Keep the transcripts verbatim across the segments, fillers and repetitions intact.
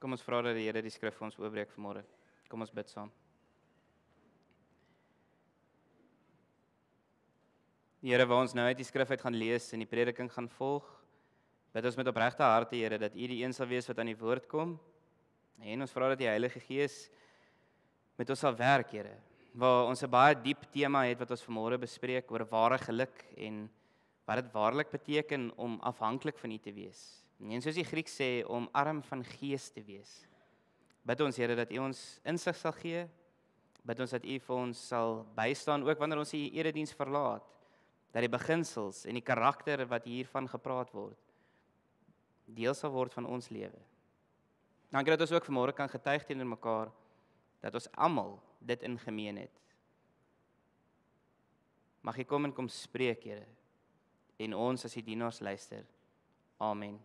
Kom ons vra dat die Here die skrif vir ons oopbreek vanmôre. Kom ons bid saam. Die Here, waar ons nou uit die skrif uit gaan lees en die prediking gaan volg, bid ons met opregte harte, Here, dat U die een sal wees wat aan die woord kom, en ons vra dat die Heilige Gees met ons sal werk, Here, waar ons 'n baie diep tema het wat ons vanmôre bespreek oor ware geluk en wat dit waarlik beteken om afhanklik van U te wees. En soos die Griek sê, om arm van gees te wees. Bid ons, Here, dat U ons insig sal gee, bid ons dat U vir ons sal bystaan, ook wanneer ons die erediens verlaat, dat die beginsels en die karakter wat hiervan gepraat word, deel sal word van ons lewe. Dankie dat ons ook vanmôre kan getuig teenoor mekaar, dat ons almal dit in gemeen het. Mag U kom en kom spreek, Here, en ons as die dienaars luister. Amen.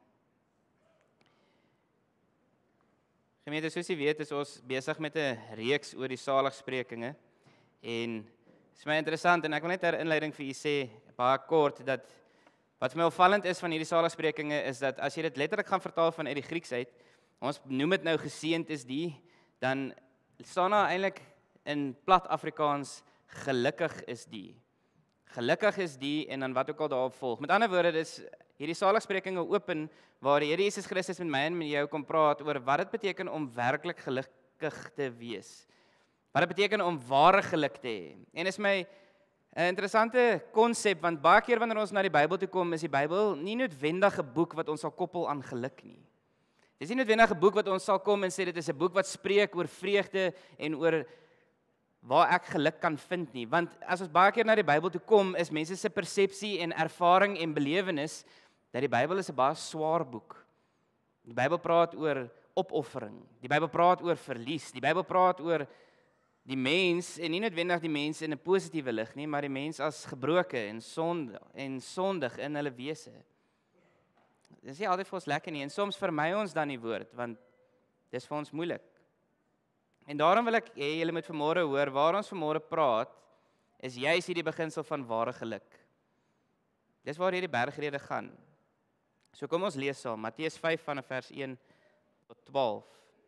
Gemeente, soos jy weet, is ons besig met 'n reeks oor die saligsprekinge, en dit is my interessant, en ek wil net 'n inleiding vir u sê, baie kort, dat wat vir my opvallend is van hierdie saligsprekinge, is dat as jy dit letterlik gaan vertaal van uit die Grieks uit, ons noem dit nou geseënd is die, dan staan daar eintlik in plat Afrikaans, gelukkig is die. Gelukkig is die, en dan wat ook al daarop volg. Met ander woorde, dis hierdie saligsprekinge open, waar die Here Jesus Christus met my en met jou kom praat oor wat dit beteken om werklik gelukkig te wees. Wat dit beteken om ware geluk te hê. En is my 'n interessante konsep, want baie keer wanneer ons na die Bybel toe kom, is die Bybel nie noodwendig 'n boek wat ons sal koppel aan geluk nie. Dis nie noodwendig 'n boek wat ons sal kom en sê dit is 'n boek wat spreek oor vreugde en oor waar ek geluk kan vind nie. Want as ons baie keer na die Bybel toe kom, is mense se persepsie en ervaring en belewenis dat die Bybel is 'n baie swaar boek. Die Bybel praat oor opoffering. Die Bybel praat oor verlies. Die Bybel praat oor die mens, en nie noodwendig die mens in 'n positiewe lig nie, maar die mens as gebroke en sonde en sondig in hulle wese. Dit is nie altyd vir ons lekker nie, en soms vermy ons dan die woord, want dis vir ons moeilik. En daarom wil ek hê julle moet vanmôre hoor, waar ons vanmôre praat, is juis hierdie beginsel van ware geluk. Dis waar hierdie bergrede gaan. So kom ons lees saam, Matteus vyf vanaf vers een tot twaalf.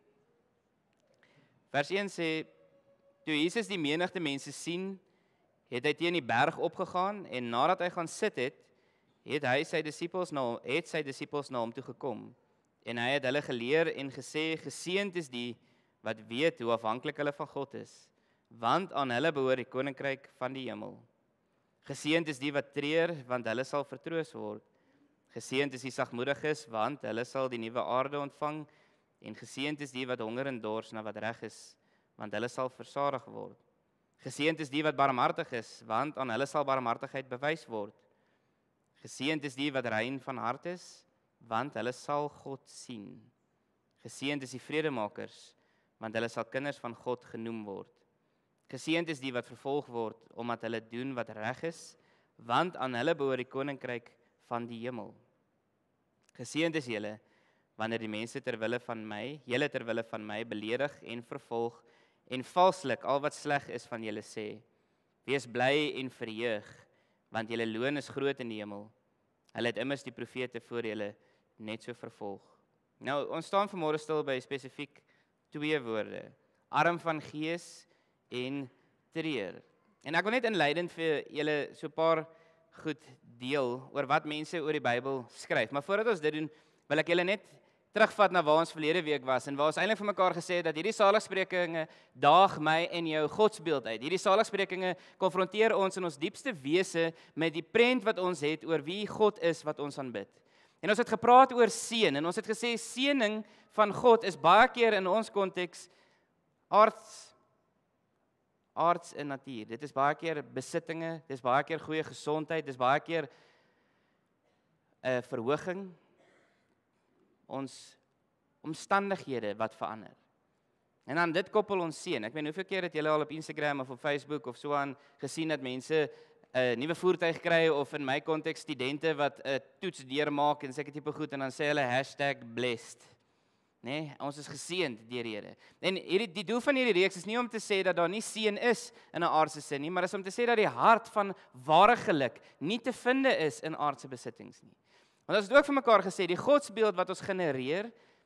Vers een sê, toe Jesus die menigte mense sien, het hy teen die berg opgegaan, en nadat hy gaan sit het, het hy sy disippels na het sy disippels na hom toe gekom, en hy het hulle geleer en gesê, geseënd is die wat weet hoe afhanklik hulle van God is, want aan hulle behoort die koninkryk van die hemel. Geseënd is die wat treur, want hulle sal vertroos word. Geseënd is die sagmoediges, want hulle sal die nuwe aarde ontvang, en geseënd is die wat honger en dors na wat reg is, want hulle sal versadig word. Geseënd is die wat barmhartig is, want aan hulle sal barmhartigheid bewys word. Geseënd is die wat rein van hart is, want hulle sal God sien. Geseënd is die vredemakers, want hulle sal kinders van God genoem word. Geseënd is die wat vervolg word, omdat hulle doen wat reg is, want aan hulle behoort die koninkryk van die hemel. Geseënd is julle, wanneer die mense ter wille van my, julle ter wille van my beledig en vervolg, en valslik al wat sleg is van julle sê. Wees bly en verheug, want julle loon is groot in die hemel. Hulle het immers die profete voor julle net so vervolg. Nou, ons staan vanmôre stil by spesifiek twee woorde, arm van gees en treur. En ek wil net inleidend vir julle so 'n paar goed deel oor wat mense oor die Bybel skryf. Maar voordat ons dit doen, wil ek julle net terugvat na waar ons verlede week was, en waar ons eintlik vir mekaar gesê het, dat hierdie saligsprekinge daag my en jou godsbeeld uit. Hierdie saligsprekinge konfronteer ons in ons diepste wese met die prent wat ons het oor wie God is wat ons aanbid. En ons het gepraat oor seën, en ons het gesê, seëning van God is baie keer in ons konteks aards, aards en natuur. Dit is baie keer besittinge, dit is baie keer goeie gesondheid, dit is baie keer 'n uh, verhoging, ons omstandighede wat verander. En dan dit koppel ons seën. Ek weet hoeveel keer het julle al op Instagram of op Facebook of so aan gesien dat mense 'n uh, nuwe voertuig kry, of in my konteks studente wat 'n uh, toets deurmaak en seker tipe goed, en dan sê hulle hashtag blessed. Nee, ons is geseënd deur die Here. En hierdie die doel van hierdie reeks is nie om te sê dat daar nie seën is in 'n aardse sin nie, maar is om te sê dat die hart van ware geluk nie te vind is in aardse besittings nie. Want ons het ook vir mekaar gesê, die godsbeeld wat ons genereer,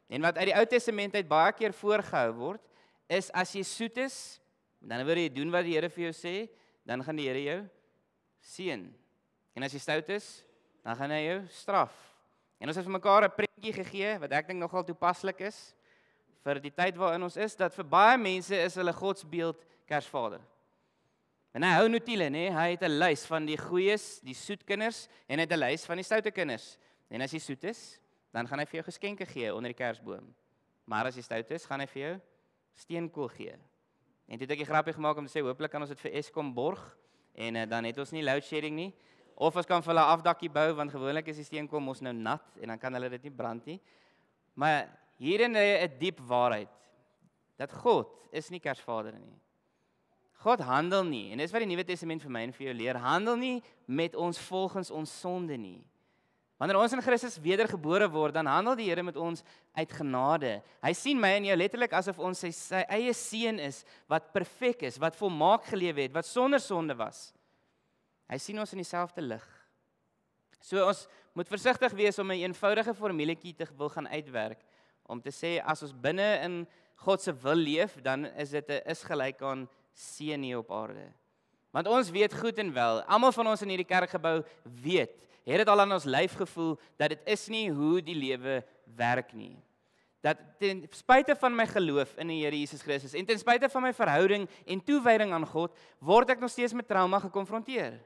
En wat uit die Ou Testament uit baie keer voorgehou word, is as jy soet is, dan wil jy doen wat die Here vir jou sê, dan gaan die Here jou seën. En as jy stout is, dan gaan hy jou straf. En ons het vir mekaar 'n prentjie gegee wat ek dink nogal toepaslik is vir die tyd waarin ons is, dat vir baie mense is hulle godsbeeld Kersvader. En hy hou notiele, nê? Hy het 'n lys van die goeies, die soet kinders en hy het 'n lys van die stoute kinders. En as jy soet is, dan gaan hy vir jou geskenke gee onder die kersboom. Maar as jy stout is, gaan hy vir jou steenkool gee. En toe het ek 'n grappie gemaak om te sê, hooplik kan ons dit vir Eskom borg en uh, dan het ons nie load shedding nie. Of ons kan vir hulle afdakkie bou, want gewoonlik is die steenkool mos nou nat en dan kan hulle dit nie brand nie. Maar hierin lê 'n diep waarheid dat God is nie Kersvader nie. God handel nie, en dis wat die Nuwe Testament vir my en vir jou leer, handel nie met ons volgens ons sonde nie. Wanneer ons in Christus wedergebore word, dan handel die Here met ons uit genade. Hy sien my en jou letterlik asof ons sy, sy eie seun is, wat perfek is, wat volmaak gelewe het, wat sonder sonde was. Hy sien ons in dieselfde lig. So ons moet versigtig wees om 'n eenvoudige formuletjie te wil gaan uitwerk, om te sê, as ons binne in God se wil leef, dan is dit 'n is gelyk aan seën hier op aarde. Want ons weet goed en wel, almal van ons in hierdie kerkgebou weet, het dit al aan ons lyf gevoel, dat dit is nie hoe die lewe werk nie. Dat ten spyte van my geloof in die Here Jesus Christus, en ten spyte van my verhouding en toewyding aan God, word ek nog steeds met trauma gekonfronteer.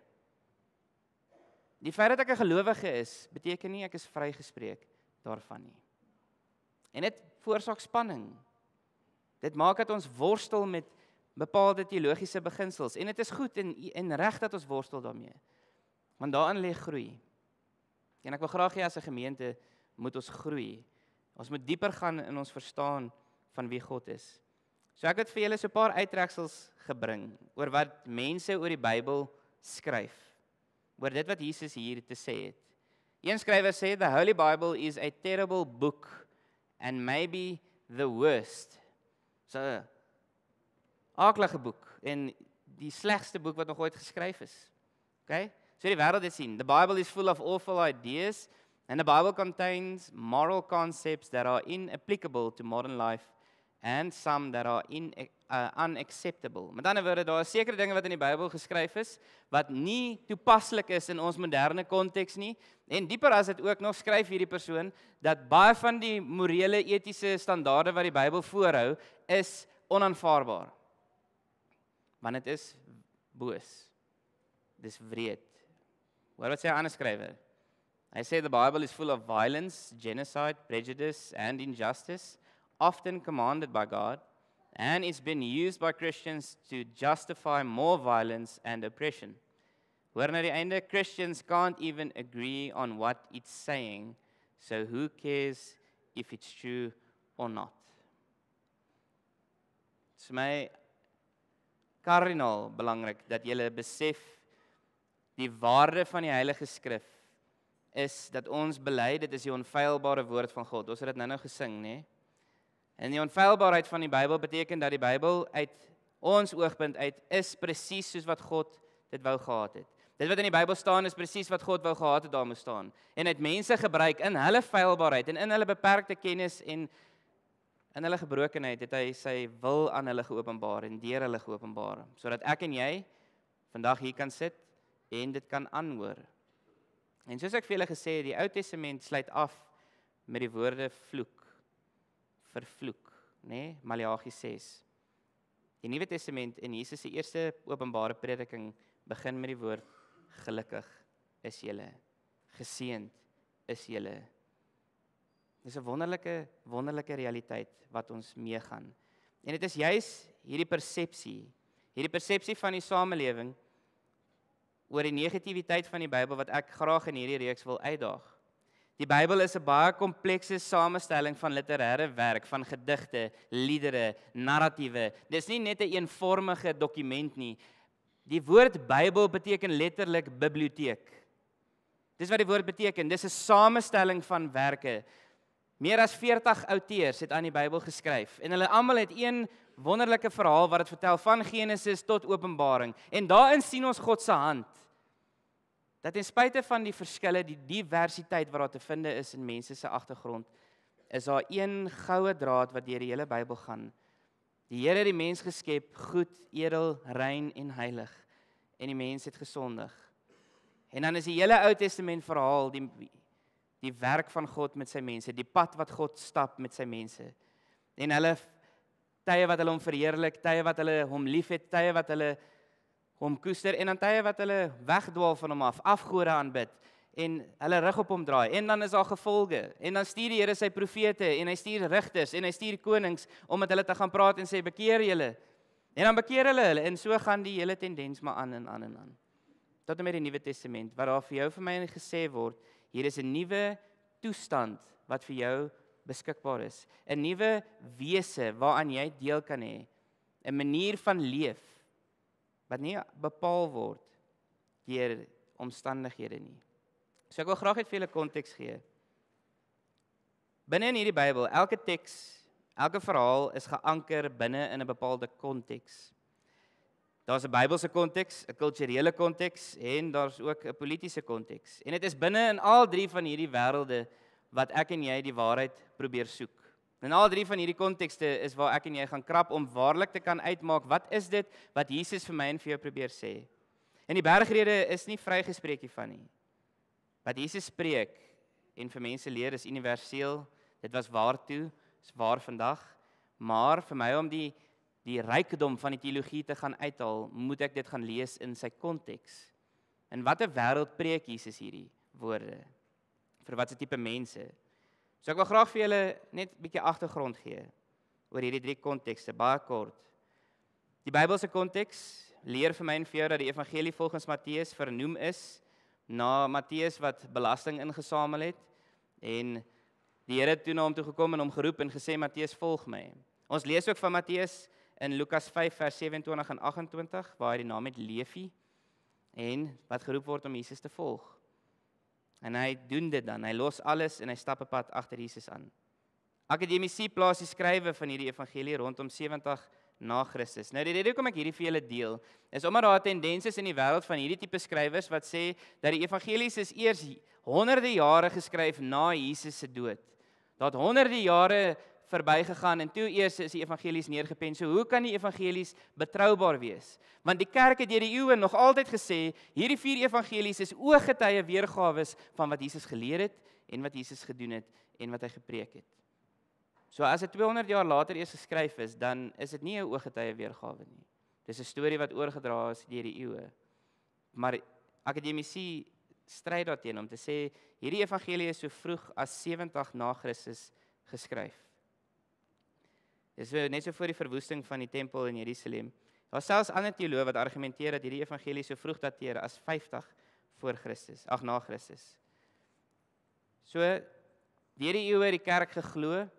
Die feit dat ek 'n gelowige is, beteken nie ek is vrygespreek daarvan nie. En dit veroorsaak spanning. Dit maak dat ons worstel met bepaalde teologiese beginsels, en dit is goed en, en reg dat ons worstel daarmee, want daarin lê groei. En ek wil graag hê as 'n gemeente moet ons groei. Ons moet dieper gaan in ons verstaan van wie God is. So ek het vir julle so 'n paar uittreksels gebring oor wat mense oor die Bybel skryf, oor dit wat Jesus hier te sê het. Een skrywer sê, the Holy Bible is a terrible book and maybe the worst. So, aaklige boek en die slegste boek wat nog ooit geskryf is. Okay? So die wêreld het sien, the Bible is full of awful ideas and the Bible contains moral concepts that are inapplicable to modern life and some that are in, uh, unacceptable. Met ander woorde, daar is sekere dinge wat in die Bybel geskryf is wat nie toepaslik is in ons moderne konteks nie, en dieper as dit ook nog skryf hierdie persoon dat baie van die morele etiese standaarde wat die Bybel voorhou is onaanvaarbaar. Want dit is boos. Dis wreed. Hoor wat sê 'n ander skrywer? Hy sê the Bible is full of violence, genocide, prejudice and injustice, often commanded by God, and it's been used by Christians to justify more violence and oppression. Hoor na die einde, Christians can't even agree on what it's saying, so who cares if it's true or not? Dit is vir my kardinaal belangrik dat jy besef die waarde van die Heilige Skrif is dat ons bely, dit is die onfeilbare woord van God. Ons het dit nou-nou gesing, né? En die onfeilbaarheid van die Bybel beteken dat die Bybel uit ons oogpunt uit is presies soos wat God dit wou gehad het. Dit wat in die Bybel staan is presies wat God wou gehad het daar moet staan. En het mense gebruik in hulle feilbaarheid en in hulle beperkte kennis en in hulle gebrokenheid het hy sy wil aan hulle geopenbaar en deur hulle geopenbaar, sodat ek en jy vandag hier kan sit en dit kan aanhoor. En soos ek vir julle gesê het, die Ou Testament sluit af met die woorde vloek, vervloek, né? Maleagi ses. Die Nuwe Testament in Jesus se eerste openbare prediking begin met die woord gelukkig is julle, geseënd is julle. Dis 'n wonderlike wonderlike realiteit wat ons meegaan. En dit is juis hierdie persepsie, hierdie persepsie van die samelewing oor die negativiteit van die Bybel wat ek graag in hierdie reeks wil uitdaag. Die Bybel is 'n baie komplekse samestelling van literêre werk, van gedigte, liedere, narratiewe. Dis nie net 'n eenvormige dokument nie. Die woord Bybel beteken letterlik biblioteek. Dis wat die woord beteken. Dis 'n samestelling van werke. Meer as veertig outeurs het aan die Bybel geskryf en hulle almal het een wonderlike verhaal wat dit vertel van Genesis tot Openbaring. En daarin sien ons God se hand. Dat ten spyte van die verskille, die diversiteit wat daar te vind is in mense se agtergrond, is daar een goue draad wat deur die hele Bybel gaan. Die Here het die mens geskep, goed, edel, rein en heilig. En die mens het gesondig. En dan is die hele Ou Testament verhaal, die, die werk van God met sy mense, die pad wat God stap met sy mense. En hulle, tye wat hulle hom verheerlik, tye wat hulle hom liefhet, tye wat hulle hom koester, en dan tye wat hulle wegdwaal van hom af, afgode aanbid, en hulle rug op hom draai, en dan is daar gevolge, en dan stuur die Here sy profete, en hy stuur rigters, en hy stuur konings, om met hulle te gaan praat en sê, bekeer julle, en dan bekeer hulle hulle, en so gaan die hele tendens maar aan en aan en aan. Tot en met die Nuwe Testament, waar daar vir jou vir my gesê word, hier is 'n nuwe toestand, wat vir jou beskikbaar is, 'n nuwe wese, waaraan jy deel kan hê, 'n manier van leef, wat nie bepaal word, deur omstandighede nie. So ek wil graag net vir julle konteks gee. Binne in hierdie Bybel, elke teks, elke verhaal is geanker binne in 'n bepaalde konteks. Daar's 'n Bybelse konteks, 'n kulturele konteks en daar's ook 'n politieke konteks. En dit is binne in al drie van hierdie wêrelde wat ek en jy die waarheid probeer soek. En al drie van hierdie kontekste is waar ek en jy gaan krap om waarlik te kan uitmaak, wat is dit wat Jesus vir my en vir jou probeer sê. En die bergrede is nie vrygespreek hiervan nie. Wat Jesus spreek en vir mense leer is universeel, dit was waar toe, is waar vandag, maar vir my om die, die rykdom van die teologie te gaan uithaal, moet ek dit gaan lees in sy konteks. In watter wêreld preek Jesus hierdie woorde? Vir wat se tipe mense? So ek wil graag vir julle net 'n bietjie agtergrond gee oor hierdie drie kontekste, baie kort. Die Bybelse konteks leer vir my en vir jou dat die evangelie volgens Matteus vernoem is na Matteus wat belasting ingesamel het, en die Here het toe na hom toe gekom en hom geroep en gesê, Matteus, volg my. Ons lees ook van Matteus in Lukas vyf vers sewe-en-twintig en agt-en-twintig, waar hy die naam het Levi, en wat geroep word om Jesus te volg. En hy doen dit dan, hy los alles en hy stap 'n pad agter Jesus aan. Akademici plaas die skrywe van hierdie evangelie rondom sewentig na Christus. Nou die rede hoekom ek hierdie vir julle deel, is omdat daar 'n tendens is in die wêreld van hierdie tipe skrywers wat sê dat die evangelies is eers honderde jare geskryf na Jesus se dood. Daar het honderde jare verbygegaan en toe eers is die evangelies neergepen. So hoe kan die evangelies betroubaar wees? Want die kerk het deur die eeue nog altyd gesê, hierdie vier evangelies is ooggetuie weergawes van wat Jesus geleer het en wat Jesus gedoen het en wat hy gepreek het. So as dit tweehonderd jaar later eers geskryf is, dan is dit nie 'n ooggetuie weergawe nie. Dis 'n storie wat oorgedra is deur die eeue. Maar akademici stryd daarteen om te sê hierdie evangelie is so vroeg as sewentig na Christus geskryf. Dis net so voor die verwoesting van die tempel in Jerusalem. Daar selfs ander teoloë wat argumenteer dat hierdie evangelie so vroeg dateer as vyftig voor Christus, ag na Christus. So deur die eeue het die kerk geglo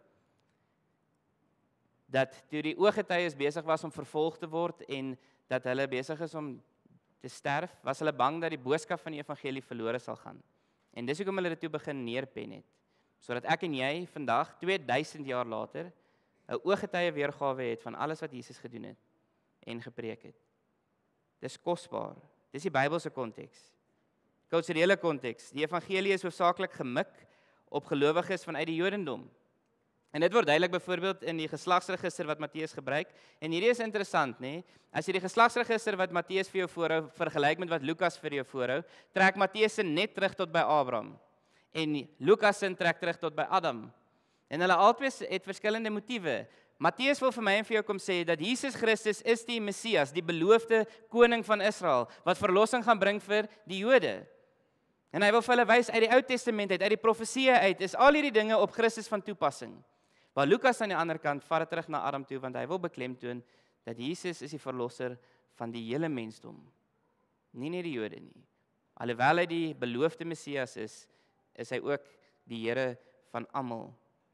dat toe die ooggetuies besig was om vervolg te word en dat hulle besig is om te sterf, was hulle bang dat die boodskap van die evangelie verlore sal gaan. En dis hoekom hulle dit toe begin neerpen het, sodat ek en jy vandag twee duisend jaar later 'n ooggetuie weergawe het van alles wat Jesus gedoen het en gepreek het. Dis kosbaar. Dis die Bybelse konteks. Kulturele konteks. Die evangelie is hoofsaaklik gemik op gelowiges vanuit die Jodendom. En dit word duidelik byvoorbeeld in die geslagsregister wat Matteus gebruik. En hierdie is interessant, nê? As jy die geslagsregister wat Matteus vir jou voorhou vergelyk met wat Lukas vir jou voorhou, trek Matteus se net terug tot by Abraham en Lukas se trek terug tot by Adam. En hulle albei het verskillende motiewe. Matteus wil vir my en vir jou kom sê dat Jesus Christus is die Messias, die beloofde koning van Israel, wat verlossing gaan bring vir die Jode. En hy wil vir hulle wys uit die Ou Testament uit, uit die profeseë uit, is al hierdie dinge op Christus van toepassing. Maar Lukas aan die ander kant vat dit terug na Adam toe, want hy wil beklemtoon dat Jesus is die verlosser van die hele mensdom. Nie net die Jode nie. Alhoewel hy die beloofde Messias is, is hy ook die Here van almal.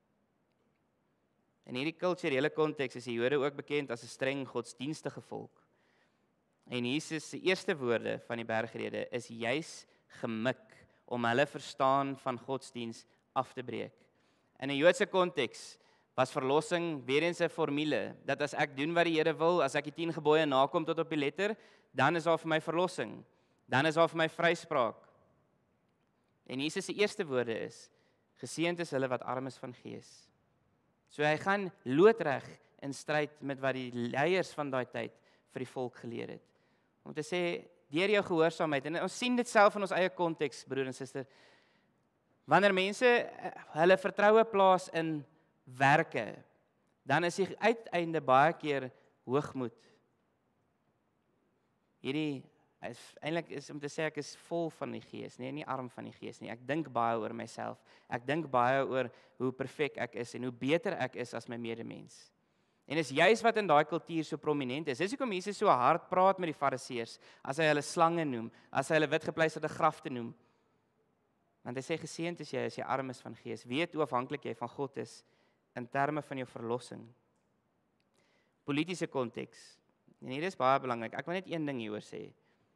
In hierdie kulturele konteks is die Jode ook bekend as 'n streng godsdienstige volk. En Jesus se eerste woorde van die bergrede is juis gemik om hulle verstaan van godsdiens af te breek. In 'n Joodse konteks was verlossing weer eens 'n formule, dat as ek doen wat die Here wil, as ek die tien gebooie nakom tot op die letter, dan is daar vir my verlossing, dan is daar vir my vryspraak. En Jesus se eerste woorde is, Geseënd is hulle wat arm is van gees. So hy gaan loodreg in stryd met wat die leiers van daai tyd vir die volk geleer het. Om te sê, deur jou gehoorsaamheid, en ons sien dit self in ons eie konteks, broer en suster, wanneer mense hulle vertroue plaas in werke, dan is die uiteinde baie keer hoogmoed. Hierdie is eintlik is om te sê ek is vol van die gees, nee, nie arm van die gees nie. Ek dink baie oor myself. Ek dink baie oor hoe perfek ek is en hoe beter ek is as my medemens. En is juis wat in daai kultuur so prominent is. Dis hoekom Jesus so hard praat met die fariseërs as hy hulle slange noem, as hy hulle witgepleisterde grafte noem. Want hy sê geseënd is jy as jy arm is van gees. Weet hoe afhanklik jy van God is in terme van jou verlossing. Politiese konteks. En hier is baie belangrik. Ek wil net een ding hieroor sê.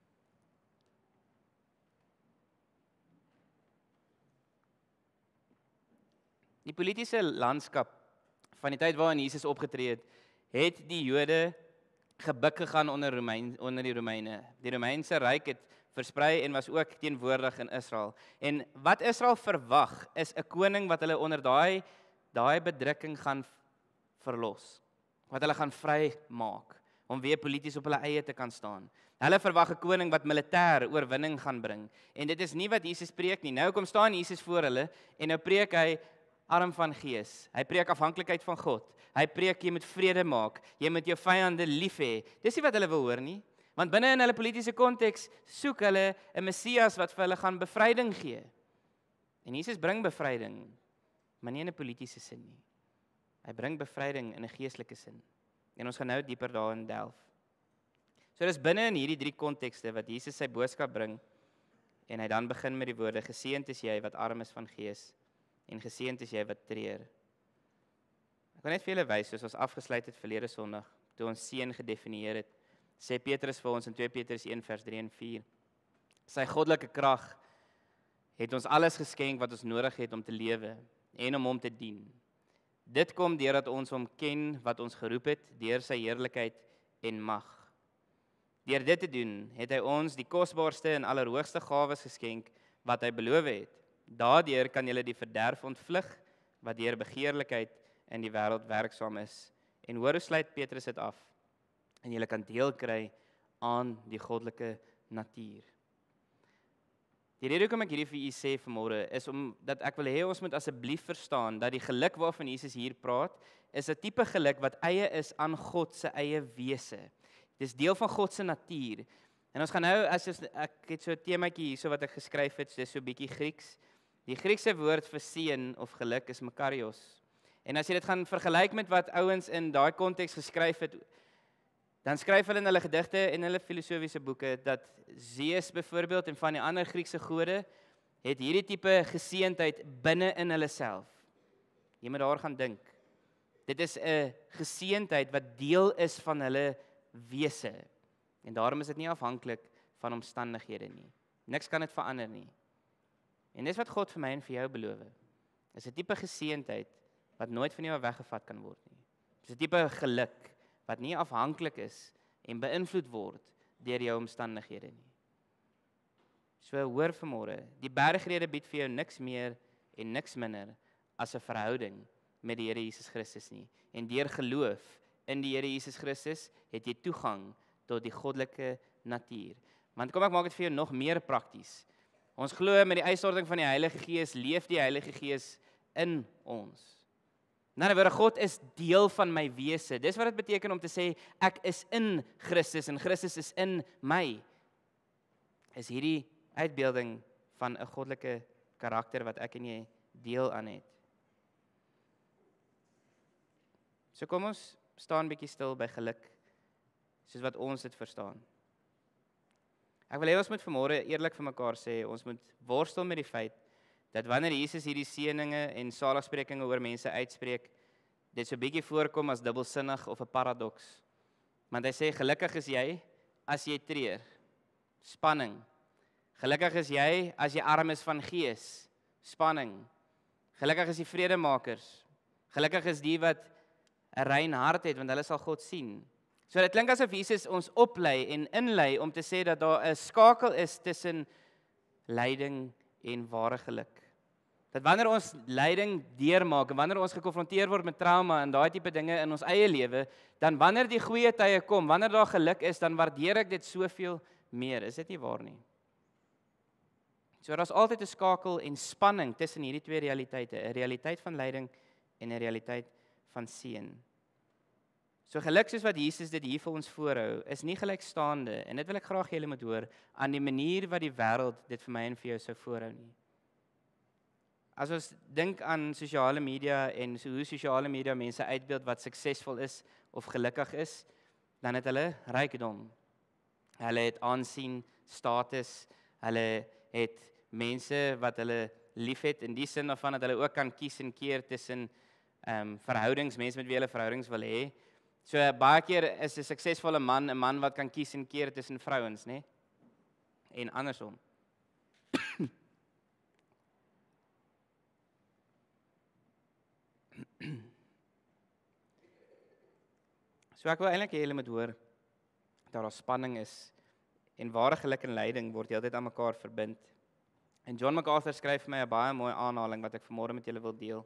Die politiese landskap van die tyd waarin Jesus opgetree het, het die Jode gebuk gegaan onder Romein onder die Romeine. Die Romeinse ryk het versprei en was ook teenwoordig in Israel. En wat Israel verwag is 'n koning wat hulle onder daai daai bedrukking gaan verlos. Wat hulle gaan vry maak om weer polities op hulle eie te kan staan. Hulle verwag 'n koning wat militêr oorwinning gaan bring. En dit is nie wat Jesus preek nie. Nou kom staan Jesus voor hulle en nou preek hy arm van gees. Hy preek afhanklikheid van God. Hy preek jy moet vrede maak. Jy moet jou vyande lief hê. Dis nie wat hulle wil hoor nie. Want binne in hulle politieke konteks soek hulle 'n Messias wat vir hulle gaan bevryding gee. En Jesus bring bevryding, maar nie in 'n politiese sin nie. Hy bring bevryding in 'n geestelike sin. En ons gaan nou dieper daarin delf. So dis binne in hierdie drie kontekste wat Jesus sy boodskap bring en hy dan begin met die woorde: geseënd is jy wat arm is van gees en geseënd is jy wat treur. Ek wil net vir julle wys, soos ons afgesluit het verlede Sondag, toe ons seën gedefinieer het, sê Petrus vir ons in twee Petrus een vers drie en vier. Sy goddelike krag het ons alles geskenk wat ons nodig het om te lewe en om hom te dien. Dit kom deurdat ons hom ken wat ons geroep het deur sy heerlikheid en mag. Deur dit te doen, het hy ons die kosbaarste en allerhoogste gawes geskenk wat hy beloof het. Daardeur kan julle die verderf ontvlug wat deur begeerlikheid in die wêreld werksaam is. En hoor hoe sluit Petrus dit af? En julle kan deel kry aan die goddelike natuur. Die rede hoekom ek hierdie vir u sê vanmôre is omdat ek wil hê ons moet asseblief verstaan dat die geluk waarvan Jesus hier praat, is 'n tipe geluk wat eie is aan God se eie wese. Dis deel van God se natuur. En ons gaan nou, as ons, ek het so 'n temaatjie hierso wat ek geskryf het, dis so 'n bietjie Grieks. Die Griekse woord vir seën of geluk is makarios. En as jy dit gaan vergelyk met wat ouens in daai konteks geskryf het, dan skryf hulle in hulle gedigte en hulle filosofiese boeke dat Zeus byvoorbeeld en van die ander Griekse gode het hierdie tipe geseëndheid binne in hulle self. Jy moet daar gaan dink. Dit is 'n geseëndheid wat deel is van hulle wese. En daarom is dit nie afhanklik van omstandighede nie. Niks kan dit verander nie. En dis wat God vir my en vir jou beloof. Dis 'n tipe geseëndheid wat nooit van jou weggevat kan word nie. Dis 'n tipe geluk wat nie afhanklik is en beïnvloed word deur jou omstandighede nie. So hoor vanmôre, die bergrede bied vir jou niks meer en niks minder as 'n verhouding met die Here Jesus Christus nie. En deur geloof in die Here Jesus Christus het jy toegang tot die goddelike natuur. Want kom ek maak dit vir jou nog meer prakties. Ons glo met die uitstorting van die Heilige Gees leef die Heilige Gees in ons. In ander woorde, God is deel van my wese. Dis wat dit beteken om te sê ek is in Christus en Christus is in my. Is hierdie uitbeelding van 'n goddelike karakter wat ek en jy deel aan het. So kom ons staan bietjie stil by geluk, soos wat ons dit verstaan. Ek wil hê ons moet vanmôre eerlik vir mekaar sê, ons moet worstel met die feit dat wanneer Jesus hierdie seëninge en saligsprekinge oor mense uitspreek, dit so 'n bietjie voorkom as dubbelsinnig of 'n paradoks. Want hy sê gelukkig is jy as jy treur. Spanning. Gelukkig is jy as jy arm is van gees. Spanning. Gelukkig is die vredemakers. Gelukkig is die wat 'n rein hart het, want hulle sal God sien. So dit klink asof Jesus ons oplei en inlei om te sê dat daar 'n skakel is tussen lyding en ware geluk. Dat wanneer ons lyding deurmaak en wanneer ons gekonfronteer word met trauma en daai tipe dinge in ons eie lewe, dan wanneer die goeie tye kom, wanneer daar geluk is, dan waardeer ek dit soveel meer. Is dit nie waar nie? So daar's altyd 'n skakel en spanning tussen hierdie twee realiteite, 'n realiteit van lyding en 'n realiteit van seën. So geluk soos wat Jesus dit hier vir ons voorhou, is nie gelykstaande, en dit wil ek graag julle moet hoor, aan die manier wat die wêreld dit vir my en vir jou sou voorhou nie. As ons dink aan sosiale media en so hoe sosiale media mense uitbeeld wat suksesvol is of gelukkig is, dan het hulle rykdom. Hulle het aansien, status, hulle het mense wat hulle liefhet in die sin daarvan dat hulle ook kan kies en keer tussen ehm um, verhoudings, mense met wie hulle verhoudings wil hê. So baie keer is 'n suksesvolle man 'n man wat kan kies en keer tussen vrouens, nê? En andersom. So ek wil eintlik hê julle moet hoor dat daar spanning is en ware geluk en lyding word heeltyd aan mekaar verbind. En John MacArthur skryf vir my 'n baie mooi aanhaling wat ek vanmôre met julle wil deel.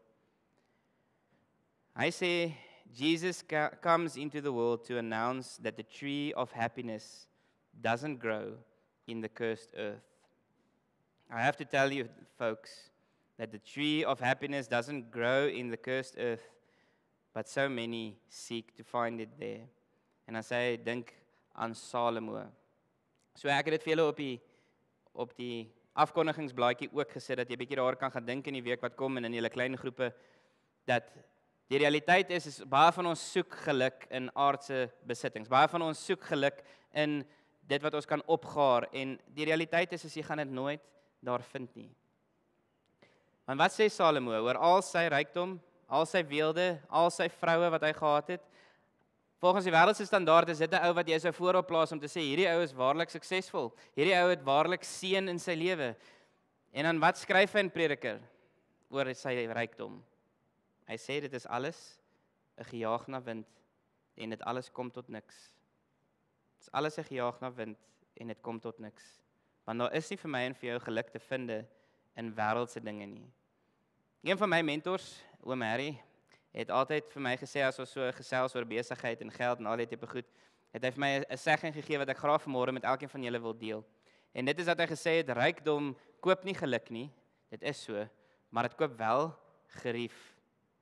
Hy sê Jesus comes into the world to announce that the tree of happiness doesn't grow in the cursed earth. I have to tell you folks that the tree of happiness doesn't grow in the cursed earth, but so many seek to find it there. En dan sê hy, dink aan Salomo. So ek het dit vir julle op die op die afkondigingsblaadjie ook gesit dat jy bietjie daar kan gaan dink in die week wat kom en in julle klein groepe dat die realiteit is is baie van ons soek geluk in aardse besittings. Baie van ons soek geluk in dit wat ons kan opgaar en die realiteit is as jy gaan dit nooit daar vind nie. Want wat sê Salomo oor al sy rykdom, al sy weelde, al sy vroue wat hy gehad het? Volgens die wêreldse standaard is dit 'n ou wat jy sou voorop plaas om te sê hierdie ou is waarlik suksesvol. Hierdie ou het waarlik seën in sy lewe. En dan wat skryf hy in Prediker oor sy rykdom? Hy sê dit is alles 'n gejaag na wind en dit alles kom tot niks. Dit is alles 'n gejaag na wind en dit kom tot niks. Want daar is nie vir my en vir jou geluk te vind in wêreldse dinge nie. Een van my mentors, oom Harry, het altyd vir my gesê as ons so gesels oor besigheid en geld en al die tipe goed, het hy vir my 'n segging gegee wat ek graag vanmôre met elkeen van julle wil deel. En dit is dat hy gesê het rykdom koop nie geluk nie. Dit is so, maar dit koop wel gerief.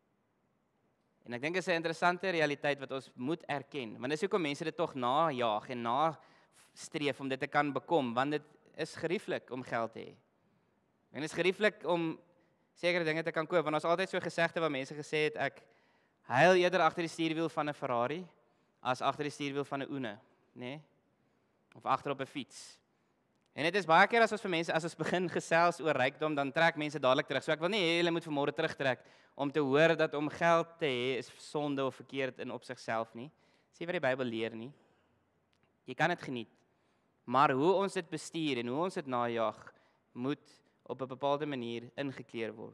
En ek dink dit is 'n interessante realiteit wat ons moet erken, want dis hoekom mense dit tog najaag en nastreef om dit te kan bekom, want dit is gerieflik om geld te hê. En dit is gerieflik om sekere dinge te kan koop, want ons altyd so gesegde waar mense gesê het ek huil eerder agter die stuurwiel van 'n Ferrari as agter die stuurwiel van 'n Uno, nê? Nee? Of agter op 'n fiets. En dit is baie keer as ons vir mense as ons begin gesels oor rykdom, dan trek mense dadelik terug. So ek wil nie hê julle moet vanmôre terugtrek om te hoor dat om geld te hê is sonde of verkeerd in op sigself nie. Dis nie wat die Bybel leer nie. Jy kan dit geniet. Maar hoe ons dit bestuur en hoe ons dit najag, moet op 'n bepaalde manier ingekleer word.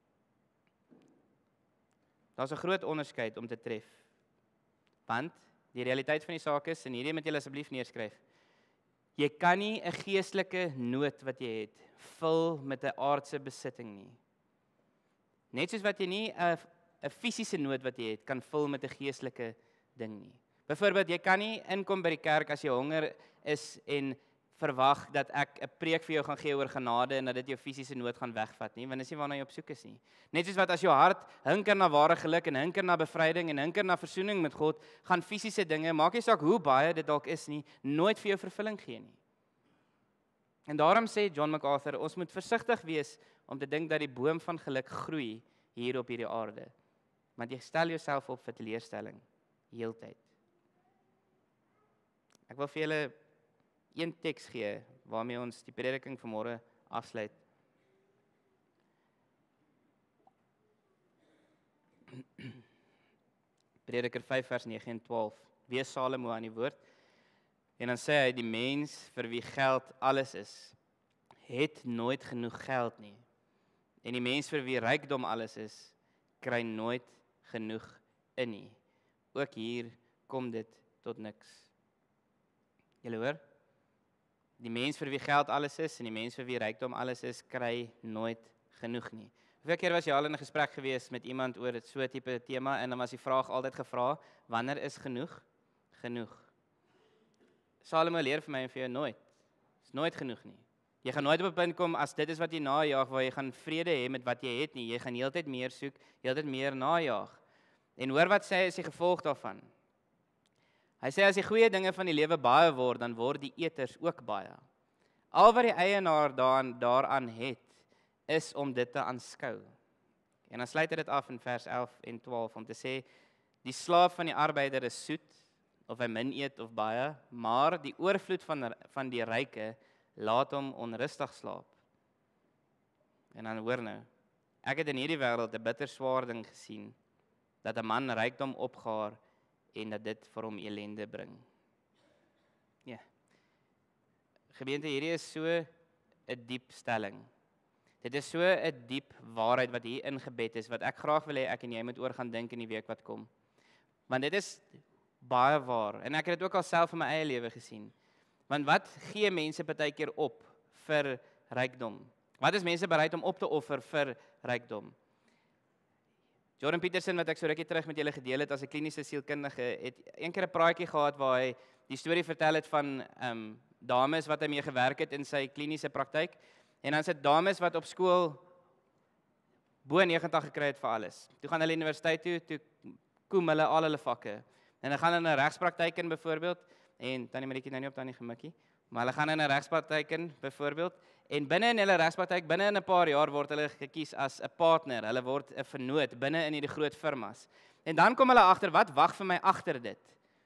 Daar's 'n groot onderskeid om te tref. Want die realiteit van die saak is, en hierdie moet julle asseblief neerskryf, jy kan nie 'n geestelike nood wat jy het, vul met 'n aardse besitting nie. Net soos wat jy nie 'n 'n fisiese nood wat jy het, kan vul met 'n geestelike ding nie. Byvoorbeeld, jy kan nie inkom by die kerk as jy honger is en verwag dat ek 'n preek vir jou gaan gee oor genade en dat dit jou fisiese nood gaan wegvat nie, want dis nie waarna jy op soek is nie. Net soos wat as jou hart hinker na ware geluk en hinker na bevryding en hinker na versoening met God, gaan fisiese dinge, maak nie saak hoe baie dit dalk is nie, nooit vir jou vervulling gee nie. En daarom sê John MacArthur, ons moet versigtig wees om te dink dat die boom van geluk groei hier op hierdie aarde. Want jy stel jouself op vir teleurstelling heeltyd. Ek wil vir julle een teks gee waarmee ons die prediking vanmôre afsluit. Prediker vyf vers nege en twaalf. Wees Salomo aan die woord. En dan sê hy die mens vir wie geld alles is, het nooit genoeg geld nie. En die mens vir wie rykdom alles is, kry nooit genoeg in nie. Ook hier kom dit tot niks. Julle hoor? Die mens vir wie geld alles is en die mens vir wie rykdom alles is, kry nooit genoeg nie. Hoeveel keer was jy al in 'n gesprek gewees met iemand oor so 'n tipe tema en dan was die vraag altyd gevra, wanneer is genoeg? Genoeg. Salomo leer vir my en vir jou nooit. Is nooit genoeg nie. Jy gaan nooit op 'n punt kom as dit is wat jy najaag waar jy gaan vrede hê met wat jy het nie. Jy gaan heeltyd meer soek, heeltyd meer najaag. En hoor wat sê hy is die gevolg daarvan. Hy sê as die goeie dinge van die lewe baie word, dan word die eters ook baie. Al wat die eienaar daaraan daaraan het, is om dit te aanskou. En dan sluit hy dit af in vers elf en twaalf om te sê, die slaaf van die arbeider is soet, of hy min eet of baie, maar die oorvloed van, van die ryke laat hom onrustig slaap. En dan hoor nou, ek het in hierdie wêreld 'n bitter swaar ding gesien, dat 'n man rykdom opgaar en dat dit vir hom elende bring. Ja. Gemeente, hierdie is so 'n diep stelling. Dit is so 'n diep waarheid wat hier ingebed is, wat ek graag wil hê ek en jy moet oor gaan dink in die week wat kom. Want dit is baie waar, en ek het dit ook al self in my eie lewe gesien. Want wat gee mense partykeer op vir rykdom? Wat is mense bereid om op te offer vir rykdom? Jordan Peterson, wat ek so rukkie terug met julle gedeel het as 'n kliniese sielkundige, het een keer 'n praatjie gehad waar hy die storie vertel het van um, dames wat hy mee gewerk het in sy kliniese praktyk. En dan sit dames wat op skool bo negentig gekry het vir alles. Toe gaan hulle universiteit toe, toe kom hulle al hulle vakke. En hulle gaan in 'n regspraktyk in byvoorbeeld, en tannie Maritjie nou nie op tannie Gemikkie, maar hulle gaan in 'n regspraktyk in byvoorbeeld, en binne in hulle regspraktyk, binne in 'n paar jaar word hulle gekies as 'n partner, hulle word 'n vennoot binne in hierdie groot firmas. En dan kom hulle agter, wat wag vir my agter dit?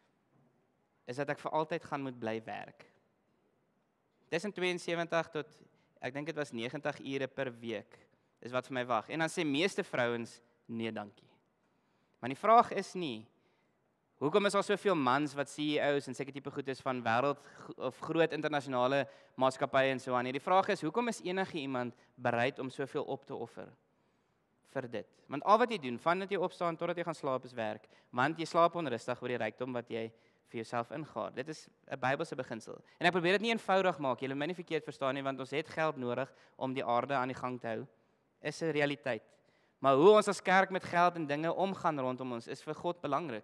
Is dat ek vir altyd gaan moet bly werk. Tussen twee en sewentig tot ek dink dit was negentig ure per week, is wat vir my wag. En dan sê meeste vrouens, nee dankie. Maar die vraag is nie, hoekom is daar soveel mans wat C E O's en seker tipe goed is van wêreld of groot internasionale maatskappye en so aan. Die vraag is, hoekom is enige iemand bereid om soveel op te offer vir dit? Want al wat jy doen, van dat jy opstaan totdat jy gaan slaap is werk, want jy slaap onrustig oor die rykdom wat jy vir jouself ingaar. Dit is 'n Bybelse beginsel. En ek probeer dit nie eenvoudig maak, julle moet my nie verkeerd verstaan nie, want ons het geld nodig om die aarde aan die gang te hou. Is 'n realiteit. Maar hoe ons as kerk met geld en dinge omgaan rondom ons, is vir God belangrik.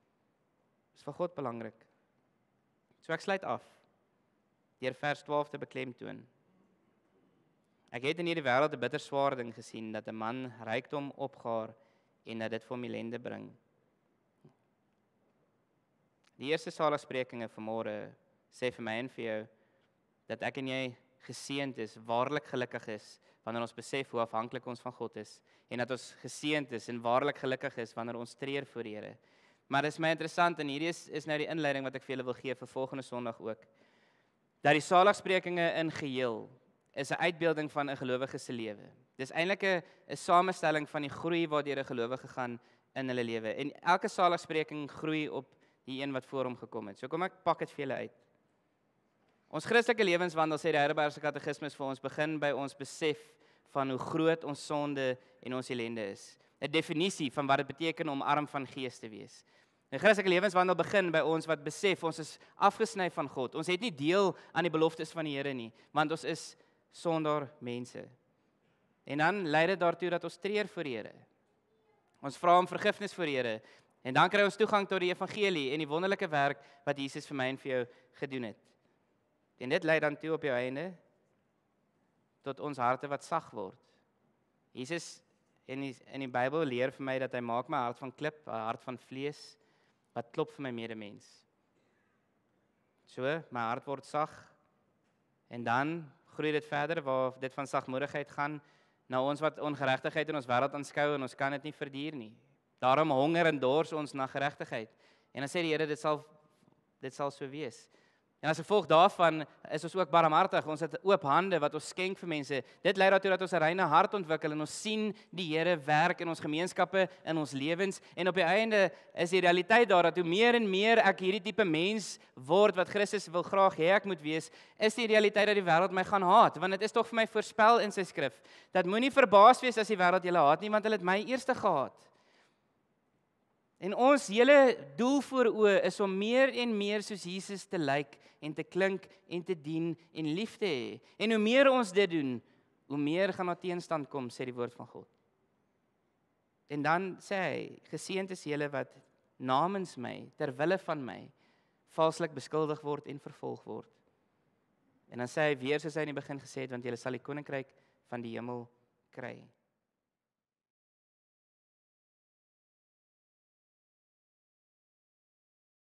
Is vir God belangrik. So ek sluit af deur vers twaalf te beklemtoon. Ek het in hierdie wêreld 'n bitter swaar ding gesien, dat 'n man rykdom opgaar en dat dit vir hom ellende bring. Die eerste saligsprekinge vanmôre sê vir my en vir jou dat ek en jy geseënd is, waarlik gelukkig is wanneer ons besef hoe afhanklik ons van God is en dat ons geseënd is en waarlik gelukkig is wanneer ons treur voor die Here. Maar dit is my interessant en hierdie is, is nou die inleiding wat ek vir julle wil gee vir volgende Sondag ook. Dat die saligsprekinge in geheel is 'n uitbeelding van 'n gelowige se lewe. Dis eintlik 'n 'n samestelling van die groei waardeur 'n gelowige gaan in hulle lewe. En elke saligspreking groei op die een wat voor hom gekom het. So kom ek pak dit vir julle uit. Ons Christelike lewenswandel, sê die Heidelbergse Katekismus vir ons, begin by ons besef van hoe groot ons sonde en ons ellende is. 'n Definisie van wat dit beteken om arm van gees te wees. 'n Christelike lewenswandel begin by ons wat besef ons is afgesny van God. Ons het nie deel aan die beloftes van die Here nie, want ons is sondaar mense. En dan lei dit daartoe dat ons treur voor die Here. Ons vra om vergifnis voor die Here. En dan kry ons toegang tot die evangelie en die wonderlike werk wat Jesus vir my en vir jou gedoen het. En dit lei dan toe op jou einde tot ons harte wat sag word. Jesus in die, in die Bybel leer vir my dat hy maak my hart van klip, 'n hart van vlees wat klop vir my medemens. So, my hart word sag en dan groei dit verder waar dit van sagmoedigheid gaan na ons wat ongeregtigheid in ons wêreld aanskou en ons kan dit nie verduur nie. Daarom honger en dors ons na geregtigheid. En dan sê die Here dit sal dit sal so wees. En as gevolg daarvan is ons ook barmhartig. Ons het oop hande wat ons skenk vir mense. Dit lei daartoe dat ons 'n reine hart ontwikkel en ons sien die Here werk in ons gemeenskappe, in ons lewens. En op die einde is die realiteit daar dat hoe meer en meer ek hierdie tipe mens word wat Christus wil graag hê ek moet wees, is die realiteit dat die wêreld my gaan haat. Want dit is tog vir my voorspel in sy skrif dat moenie verbaas wees as die wêreld julle haat nie, want hulle het my eerste gehaat. En ons hele doel voor oë is om meer en meer soos Jesus te lyk en te klink en te dien en lief te hê. En hoe meer ons dit doen, hoe meer gaan daar teenstand kom, sê die woord van God. En dan sê hy, geseënd is julle wat namens my, ter wille van my, valslik beskuldig word en vervolg word. En dan sê hy weer soos hy in die begin gesê het, want julle sal die koninkryk van die hemel kry.